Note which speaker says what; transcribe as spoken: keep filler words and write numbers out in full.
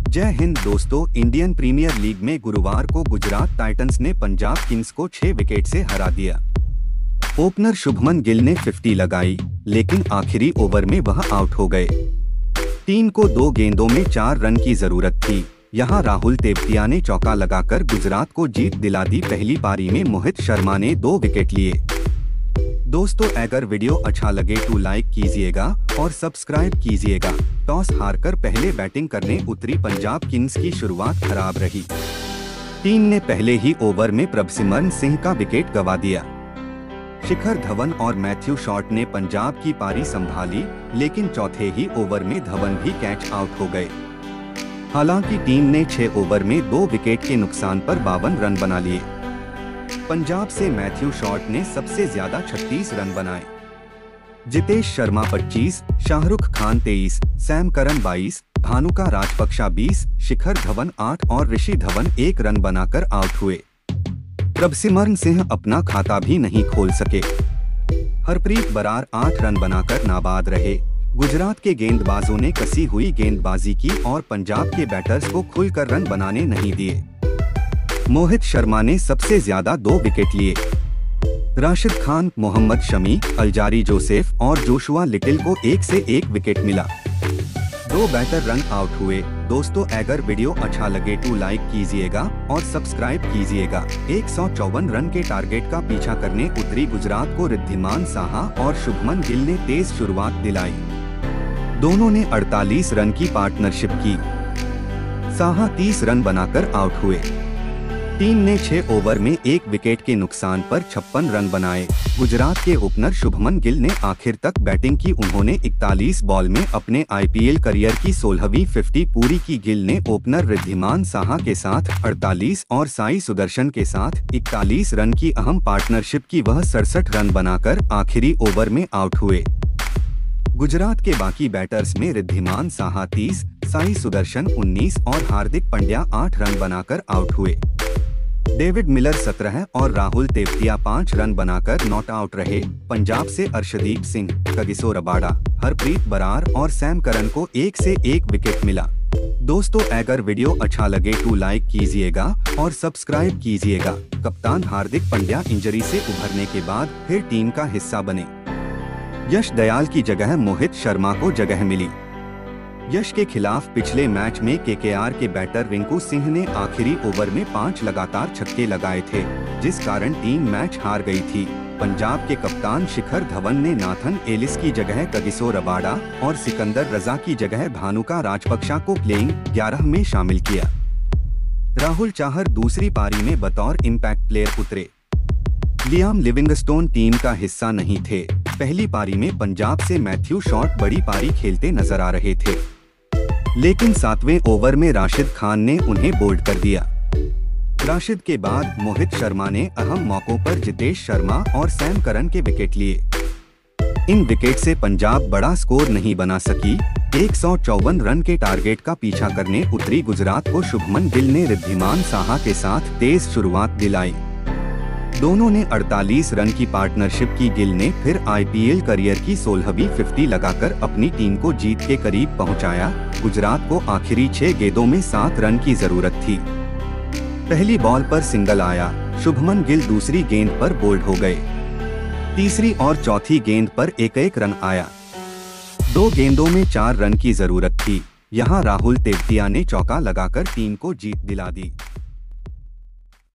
Speaker 1: जय हिंद दोस्तों। Indian premiere league में गुरुवार को गुजरात टाइटंस ने पंजाब किंग्स को छह विकेट से हरा दिया। ओपनर शुभमन गिल ने पचास लगाई, लेकिन आखिरी ओवर में वह आउट हो गए। टीम को दो गेंदों में चार रन की जरूरत थी। यहां राहुल तेवतिया ने चौका लगाकर गुजरात को जीत दिला दी। पहली पारी में मोहित शर्मा ने दो विकेट लिए। दोस्तों, अगर वीडियो अच्छा लगे तो लाइक कीजिएगा और सब्सक्राइब कीजिएगा। टॉस हारकर पहले बैटिंग करने उतरी पंजाब किंग्स की शुरुआत खराब रही। टीम ने पहले ही ओवर में प्रभसिमरन सिंह का विकेट गंवा दिया। शिखर धवन और मैथ्यू शॉट ने पंजाब की पारी संभाली, लेकिन चौथे ही ओवर में धवन भी कैच आउट हो गए। हालांकि टीम ने छह ओवर में दो विकेट के नुकसान पर बावन रन बना लिए। पंजाब से मैथ्यू शॉट ने सबसे ज्यादा छत्तीस रन बनाए। जितेश शर्मा पच्चीस, शाहरुख खान तेईस, सैम करन बाईस, भानुका राजपक्षा बीस, शिखर धवन आठ और ऋषि धवन एक रन बनाकर आउट हुए। प्रभसिमरन सिंह अपना खाता भी नहीं खोल सके। हरप्रीत बरार आठ रन बनाकर नाबाद रहे। गुजरात के गेंदबाजों ने कसी हुई गेंदबाजी की और पंजाब के बैटर्स को खुलकर रन बनाने नहीं दिए। मोहित शर्मा ने सबसे ज्यादा दो विकेट लिए। राशिद खान, मोहम्मद शमी, अल्जारी जोसेफ और जोशुआ लिटिल को एक से एक विकेट मिला। दो बैटर रन आउट हुए। दोस्तों, अगर वीडियो अच्छा लगे तो लाइक कीजिएगा और सब्सक्राइब कीजिएगा। एक सौ चौवन रन के टारगेट का पीछा करने उतरी गुजरात को रिद्धिमान साहा और शुभमन गिल ने तेज शुरुआत दिलाई। दोनों ने अड़तालीस रन की पार्टनरशिप की। साहा तीस रन बनाकर आउट हुए। टीम ने छह ओवर में एक विकेट के नुकसान पर छप्पन रन बनाए। गुजरात के ओपनर शुभमन गिल ने आखिर तक बैटिंग की। उन्होंने इकतालीस बॉल में अपने आईपीएल करियर की सोलहवीं पचास पूरी की। गिल ने ओपनर रिद्धिमान साहा के साथ अड़तालीस और साई सुदर्शन के साथ इकतालीस रन की अहम पार्टनरशिप की। वह सड़सठ रन बनाकर आखिरी ओवर में आउट हुए। गुजरात के बाकी बैटर्स में रिद्धिमान साहा तीस, साई सुदर्शन उन्नीस और हार्दिक पांड्या आठ रन बनाकर आउट हुए। डेविड मिलर सत्रह और राहुल तेवतिया पाँच रन बनाकर नॉट आउट रहे। पंजाब से अर्शदीप सिंह, कगिसो रबाडा, हरप्रीत बरार और सैम करन को एक से एक विकेट मिला। दोस्तों, अगर वीडियो अच्छा लगे तो लाइक कीजिएगा और सब्सक्राइब कीजिएगा। कप्तान हार्दिक पांड्या इंजरी से उभरने के बाद फिर टीम का हिस्सा बने। यश दयाल की जगह मोहित शर्मा को जगह मिली। यश के खिलाफ पिछले मैच में केकेआर के बैटर रिंकू सिंह ने आखिरी ओवर में पांच लगातार छक्के लगाए थे, जिस कारण टीम मैच हार गई थी। पंजाब के कप्तान शिखर धवन ने नाथन एलिस की जगह कगिसो रबाडा और सिकंदर रजा की जगह भानुका राजपक्षा को प्लेइंग ग्यारह में शामिल किया। राहुल चाहर दूसरी पारी में बतौर इम्पैक्ट प्लेयर उतरे। लियाम लिविंगस्टोन टीम का हिस्सा नहीं थे। पहली पारी में पंजाब से मैथ्यू शॉट बड़ी पारी खेलते नजर आ रहे थे, लेकिन सातवें ओवर में राशिद खान ने उन्हें बोल्ड कर दिया। राशिद के बाद मोहित शर्मा ने अहम मौकों पर जितेश शर्मा और सैम करन के विकेट लिए। इन विकेट से पंजाब बड़ा स्कोर नहीं बना सकी। एक सौ चौवन रन के टारगेट का पीछा करने उतरी गुजरात को शुभमन गिल ने रिद्धिमान साहा के साथ तेज शुरुआत दिलाई। दोनों ने अड़तालीस रन की पार्टनरशिप की। गिल ने फिर आईपीएल करियर की सोलहवीं पचास लगाकर अपनी टीम को जीत के करीब पहुंचाया। गुजरात को आखिरी छह गेंदों में सात रन की जरूरत थी। पहली बॉल पर सिंगल आया। शुभमन गिल दूसरी गेंद पर बोल्ड हो गए। तीसरी और चौथी गेंद पर एक एक रन आया। दो गेंदों में चार रन की जरूरत थी। यहां राहुल तेवतिया ने चौका लगाकर टीम को जीत दिला दी।